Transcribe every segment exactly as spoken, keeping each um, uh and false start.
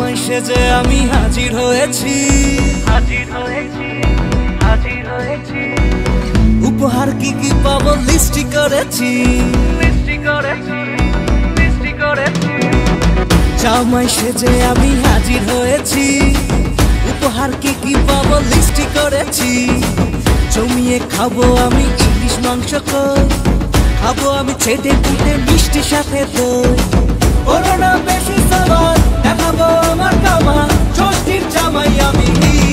জামাই সেজে আমি হাজির হয়েছি, হাজির হয়েছি, হাজির হয়েছি। উপহার কি কি পাবো লিস্টি করেছি, মিষ্টি করেছি, মিষ্টি করেছি। জামাই সেজে আমি হাজির হয়েছি, উপহার কি কি পাবো লিস্টি করেছি। জমিয়ে খাবো আমি ইলিশ মাংস কই, খাবো আমি ছেটে পুটে মিষ্টি সাথে দই। বলো না বেশি সবার দেখাবো আমার কামা, ষষ্ঠীর জামাই আমি,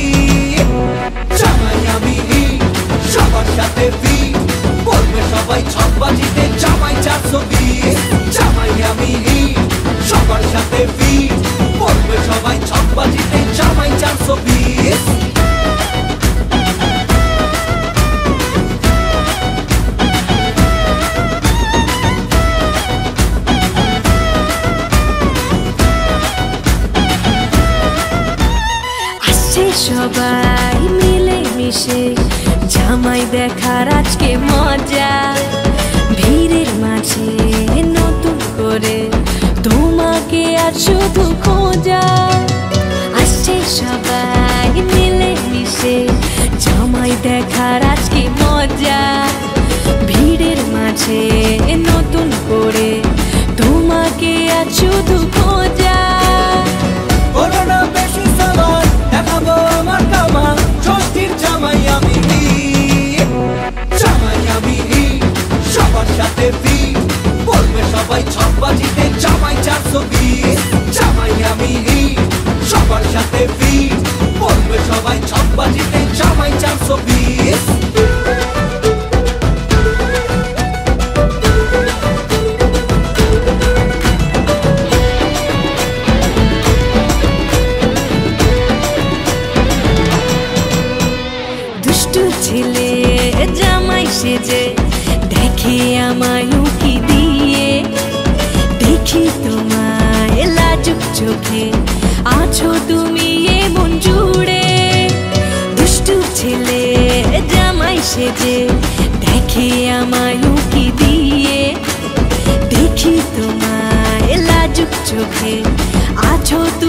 জামাই আমি সবার সাথে ফি, বলবে সবাই ছক বাজিতে জামাই চারশো বিশ। জামাই আমি সবার সাথে ফি, বলবে সবাই ছক বাজিতে জামাই চারশো বিশ। সবাই মিলে মিশে জামাই দেখার আজকে মজা, ভিড়ের মাঝে নতুন করে তোমাকে আর শুধু খোঁজা। আসছে সবাই মিলে মিশে জামাই দেখার আজকে মজা, ভিড়ের মাঝে নতুন করে তোমাকে আর শুধু খোঁজা। বলো না বেশি সবার দেখাবো আমার কামা, ষষ্ঠীর জামাই আমি, জামাই আমি সবার সাথে ফি, বলবে সবাই ছক বাজিতে জামাই চারশো বিশ। জামাই আমি সবার সাথে ফি, বলবে সবাই ছক বাজিতে জামাই চারশো বিশ। ছেলে জামাই সেজে দেখে আমায় উকি দিয়ে, দেখি তোমায় লাজুক চোখে আছো তুমি এমন জুড়ে। দুষ্টু ছেলে জামাই সেজে দেখে আমায় উকি দিয়ে, দেখি তোমায় লাজুক চোখে আছো তুমি